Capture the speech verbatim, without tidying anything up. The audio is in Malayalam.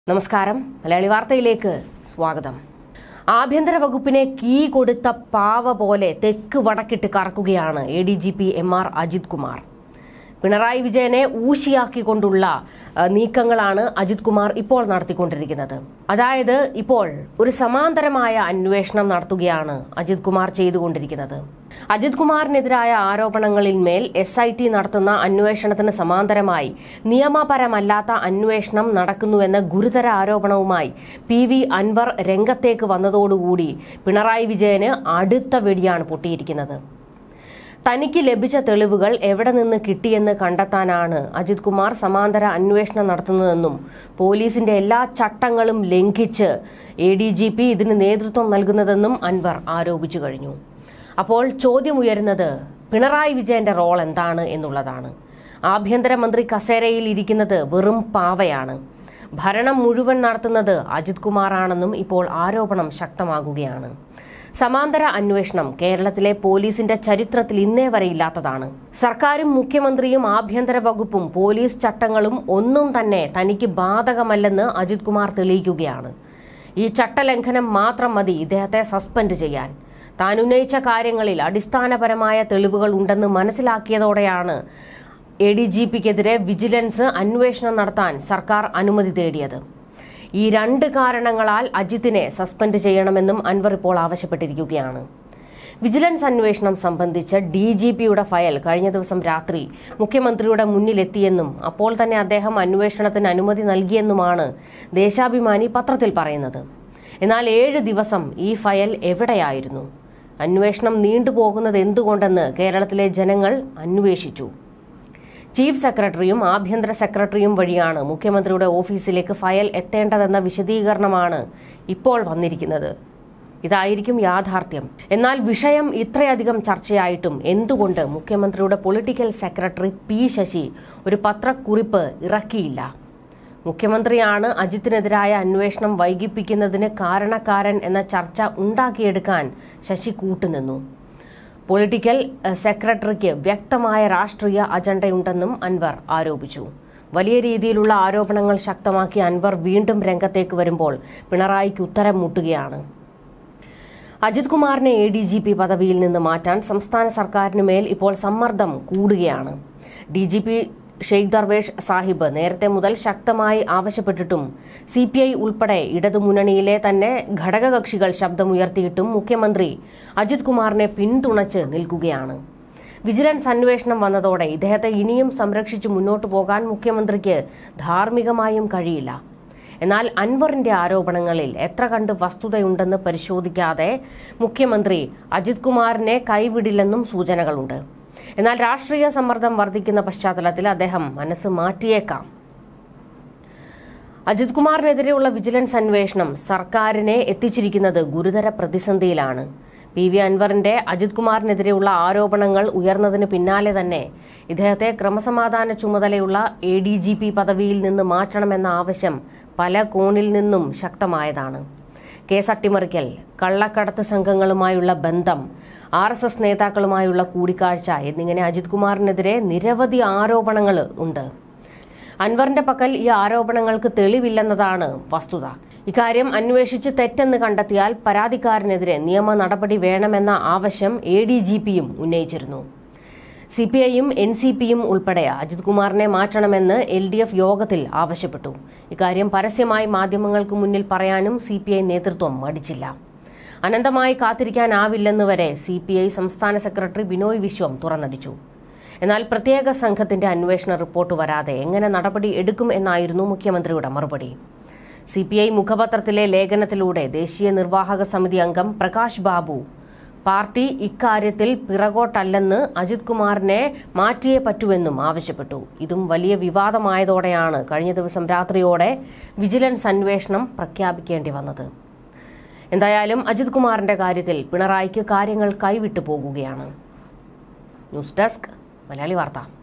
നമസ്കാരം. മലയാളി വാർത്തയിലേക്ക് സ്വാഗതം. ആഭ്യന്തര വകുപ്പിനെ കീ കൊടുത്ത പാവ പോലെ തെക്ക് വടക്കിട്ട് കറക്കുകയാണ് A D G P M R Ajith Kumar. Pinarayi വിജയനെ ഊശിയാക്കിക്കൊണ്ടുള്ള നീക്കങ്ങളാണ് അജിത് കുമാർ ഇപ്പോൾ നടത്തിക്കൊണ്ടിരിക്കുന്നത്. അതായത് ഇപ്പോൾ ഒരു സമാന്തരമായ അന്വേഷണം നടത്തുകയാണ് അജിത് കുമാർ ചെയ്തുകൊണ്ടിരിക്കുന്നത്. അജിത് കുമാറിനെതിരായ ആരോപണങ്ങളിൽ മേൽ എസ് ഐ ടി നടത്തുന്ന അന്വേഷണത്തിന് സമാന്തരമായി നിയമപരമല്ലാത്ത അന്വേഷണം നടക്കുന്നുവെന്ന ഗുരുതര ആരോപണവുമായി പി വി അൻവർ രംഗത്തേക്ക് വന്നതോടുകൂടി പിണറായി വിജയന് അടുത്ത വെടിയാണ് പൊട്ടിയിരിക്കുന്നത്. തനിക്ക് ലഭിച്ച തെളിവുകൾ എവിടെ നിന്ന് കിട്ടിയെന്ന് കണ്ടെത്താനാണ് അജിത് കുമാർ സമാന്തര അന്വേഷണം നടത്തുന്നതെന്നും പോലീസിന്റെ എല്ലാ ചട്ടങ്ങളും ലംഘിച്ച് എ ഡി ജി പി ഇതിന് നേതൃത്വം നൽകുന്നതെന്നും അൻവർ ആരോപിച്ചു കഴിഞ്ഞു. അപ്പോൾ ചോദ്യമുയരുന്നത് പിണറായി വിജയന്റെ റോൾ എന്താണ് എന്നുള്ളതാണ്. ആഭ്യന്തരമന്ത്രി കസേരയിൽ ഇരിക്കുന്നത് വെറും പാവയാണ്. ഭരണം മുഴുവൻ നടത്തുന്നത് അജിത് കുമാറാണെന്നും ഇപ്പോൾ ആരോപണം ശക്തമാകുകയാണ്. സമാന്തര അന്വേഷണം കേരളത്തിലെ പോലീസിന്റെ ചരിത്രത്തിൽ ഇന്നേ വരെ ഇല്ലാത്തതാണ്. സർക്കാരും മുഖ്യമന്ത്രിയും ആഭ്യന്തര വകുപ്പും പോലീസ് ചട്ടങ്ങളും ഒന്നും തന്നെ തനിക്ക് ബാധകമല്ലെന്ന് അജിത് കുമാർ തെളിയിക്കുകയാണ്. ഈ ചട്ടലംഘനം മാത്രം മതി ഇദ്ദേഹത്തെ സസ്പെൻഡ് ചെയ്യാൻ. താൻ ഉന്നയിച്ച കാര്യങ്ങളിൽ അടിസ്ഥാനപരമായ തെളിവുകൾ ഉണ്ടെന്ന് മനസ്സിലാക്കിയതോടെയാണ് എ ഡി ജി പിക്കെതിരെ വിജിലൻസ് അന്വേഷണം നടത്താൻ സർക്കാർ അനുമതി തേടിയത്. ഈ രണ്ട് കാരണങ്ങളാൽ അജിത്തിനെ സസ്പെൻഡ് ചെയ്യണമെന്നും അൻവർ ഇപ്പോൾ ആവശ്യപ്പെട്ടിരിക്കുകയാണ്. വിജിലൻസ് അന്വേഷണം സംബന്ധിച്ച് ഡി ജി പിയുടെ ഫയൽ കഴിഞ്ഞ ദിവസം രാത്രി മുഖ്യമന്ത്രിയുടെ മുന്നിലെത്തിയെന്നും അപ്പോൾ തന്നെ അദ്ദേഹം അന്വേഷണത്തിന് അനുമതി നൽകിയെന്നുമാണ് ദേശാഭിമാനി പത്രത്തിൽ പറയുന്നത്. എന്നാൽ ഏഴ് ദിവസം ഈ ഫയൽ എവിടെയായിരുന്നു? അന്വേഷണം നീണ്ടുപോകുന്നത് എന്തുകൊണ്ടെന്ന് കേരളത്തിലെ ജനങ്ങൾ അന്വേഷിച്ചു. ചീഫ് സെക്രട്ടറിയും ആഭ്യന്തര സെക്രട്ടറിയും വഴിയാണ് മുഖ്യമന്ത്രിയുടെ ഓഫീസിലേക്ക് ഫയൽ എത്തേണ്ടതെന്ന വിശദീകരണമാണ് ഇപ്പോൾ വന്നിരിക്കുന്നത്. ഇതായിരിക്കും യാഥാർത്ഥ്യം. എന്നാൽ വിഷയം ഇത്രയധികം ചർച്ചയായിട്ടും എന്തുകൊണ്ട് മുഖ്യമന്ത്രിയുടെ പൊളിറ്റിക്കൽ സെക്രട്ടറി പി ശശി ഒരു പത്രക്കുറിപ്പ് ഇറക്കിയില്ല? മുഖ്യമന്ത്രിയാണ് അജിത്തിനെതിരായ അന്വേഷണം വൈകിപ്പിക്കുന്നതിന് കാരണക്കാരൻ എന്ന ചർച്ച ഉണ്ടാക്കിയെടുക്കാൻ ശശി കൂട്ടുനിന്നു. പൊളിറ്റിക്കൽ സെക്രട്ടറിക്ക് വ്യക്തമായ രാഷ്ട്രീയ അജണ്ടയുണ്ടെന്നും അൻവർ ആരോപിച്ചു. വലിയ രീതിയിലുള്ള ആരോപണങ്ങൾ ശക്തമാക്കി അൻവർ വീണ്ടും രംഗത്തേക്ക് വരുമ്പോൾ പിണറായിക്ക് ഉത്തരം മുട്ടുകയാണ്. അജിത് കുമാറിനെ എ ഡി ജി പി പദവിയിൽ നിന്ന് മാറ്റാൻ സംസ്ഥാന സർക്കാരിന് മേൽ ഇപ്പോൾ സമ്മർദ്ദം കൂടുകയാണ്. D G P Sheikh Darvesh Sahib നേരത്തെ മുതൽ ശക്തമായി ആവശ്യപ്പെട്ടിട്ടും സി പി ഐ ഉൾപ്പെടെ ഇടതുമുന്നണിയിലെ തന്നെ ഘടകകക്ഷികൾ ശബ്ദമുയർത്തിയിട്ടും മുഖ്യമന്ത്രി അജിത് കുമാറിനെ പിന്തുണച്ച് നിൽക്കുകയാണ്. വിജിലൻസ് അന്വേഷണം വന്നതോടെ ഇദ്ദേഹത്തെ ഇനിയും സംരക്ഷിച്ച് മുന്നോട്ടു പോകാൻ മുഖ്യമന്ത്രിക്ക് ധാർമ്മികമായും കഴിയില്ല. എന്നാൽ അൻവറിന്റെ ആരോപണങ്ങളിൽ എത്ര കണ്ട് വസ്തുതയുണ്ടെന്ന് പരിശോധിക്കാതെ മുഖ്യമന്ത്രി അജിത് കുമാറിനെ കൈവിടില്ലെന്നും സൂചനകളുണ്ട്. എന്നാൽ രാഷ്ട്രീയ സമ്മർദ്ദം വർദ്ധിക്കുന്ന പശ്ചാത്തലത്തിൽ അദ്ദേഹം മനസ്സ് മാറ്റിയേക്കാം. അജിത് കുമാറിനെതിരെയുള്ള വിജിലൻസ് അന്വേഷണം സർക്കാരിനെ എത്തിച്ചിരിക്കുന്നത് ഗുരുതര പ്രതിസന്ധിയിലാണ്. പി വി അൻവറിന്റെ അജിത് കുമാറിനെതിരെയുള്ള ആരോപണങ്ങൾ ഉയർന്നതിന് പിന്നാലെ തന്നെ ഇദ്ദേഹത്തെ ക്രമസമാധാന ചുമതലയുള്ള എ ഡി ജി പി പദവിയിൽ നിന്ന് മാറ്റണമെന്ന ആവശ്യം പല കോണിൽ നിന്നും ശക്തമായതാണ്. കേസ് അട്ടിമറിക്കൽ, കള്ളക്കടത്ത് സംഘങ്ങളുമായുള്ള ബന്ധം, ആർ എസ് എസ് നേതാക്കളുമായുള്ള കൂടിക്കാഴ്ച എന്നിങ്ങനെ അജിത് കുമാറിനെതിരെ നിരവധി ആരോപണങ്ങൾ ഉണ്ട്. അൻവറിന്റെ പക്കൽ ഈ ആരോപണങ്ങൾക്ക് തെളിവില്ലെന്നതാണ് വസ്തുത. ഇക്കാര്യം അന്വേഷിച്ച് തെറ്റെന്ന് കണ്ടെത്തിയാൽ പരാതിക്കാരനെതിരെ നിയമ നടപടി വേണമെന്ന ആവശ്യം എ ഡി ജി പിയും ഉന്നയിച്ചിരുന്നു. സി പി ഐയും എൻ സി പിയും ഉൾപ്പെടെ അജിത് കുമാറിനെ മാറ്റണമെന്ന് എൽ ഡി എഫ് യോഗത്തിൽ ആവശ്യപ്പെട്ടു. ഇക്കാര്യം പരസ്യമായി മാധ്യമങ്ങൾക്ക് മുന്നിൽ പറയാനും സി പി ഐ നേതൃത്വം മടിച്ചില്ല. അനന്തമായി കാത്തിരിക്കാനാവില്ലെന്ന് വരെ സി പി ഐ സംസ്ഥാന സെക്രട്ടറി ബിനോയ് വിശ്വം തുറന്നടിച്ചു. എന്നാൽ പ്രത്യേക സംഘത്തിന്റെ അന്വേഷണ റിപ്പോർട്ട് വരാതെ എങ്ങനെ നടപടി എടുക്കും എന്നായിരുന്നു മുഖ്യമന്ത്രിയുടെ മറുപടി. സി പി ഐ മുഖപത്രത്തിലെ ലേഖനത്തിലൂടെ ദേശീയ നിർവാഹക സമിതി അംഗം പ്രകാശ് ബാബു പാർട്ടി ഇക്കാര്യത്തിൽ പിറകോട്ടല്ലെന്ന് അജിത് കുമാറിനെ മാറ്റിയേ പറ്റുമെന്നും ആവശ്യപ്പെട്ടു. ഇതും വലിയ വിവാദമായതോടെയാണ് കഴിഞ്ഞ ദിവസം രാത്രിയോടെ വിജിലൻസ് അന്വേഷണം പ്രഖ്യാപിക്കേണ്ടി വന്നത്. എന്തായാലും അജിത് കുമാറിന്റെ കാര്യത്തിൽ പിണറായിക്ക് കാര്യങ്ങൾ കൈവിട്ടു പോകുകയാണ്. ന്യൂസ് ഡെസ്ക് മലയാളി വാർത്ത.